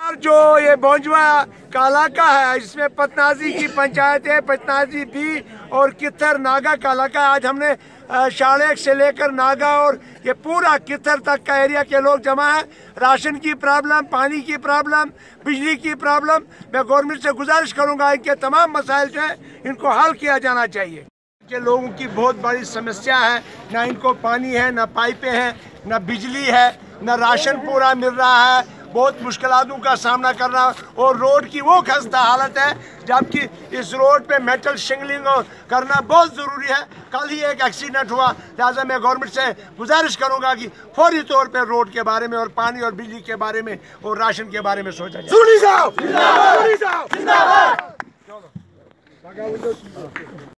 और जो ये बोंजवा कालाका है, इसमें पतनाजी की पंचायत है, पतनाजी बी और कित्थर नागा कालाका। आज हमने शालेक से लेकर नागा और ये पूरा कित्थर तक का एरिया के लोग जमा है। राशन की प्रॉब्लम, पानी की प्रॉब्लम, बिजली की प्रॉब्लम। मैं गवर्नमेंट से गुजारिश करूंगा इनके तमाम मसाइल जो है इनको हल किया जाना चाहिए। के लोगों की बहुत बड़ी समस्या है, ना इनको पानी है, ना पाइपें हैं, ना बिजली है, ना राशन पूरा मिल रहा है। बहुत मुश्किलों का सामना करना और रोड की वो खस्ता हालत है, जबकि इस रोड पे मेटल शिंगलिंग करना बहुत ज़रूरी है। कल ही एक एक्सीडेंट हुआ, लिहाजा मैं गवर्नमेंट से गुजारिश करूंगा कि फौरी तौर पे रोड के बारे में और पानी और बिजली के बारे में और राशन के बारे में सोचा जाए।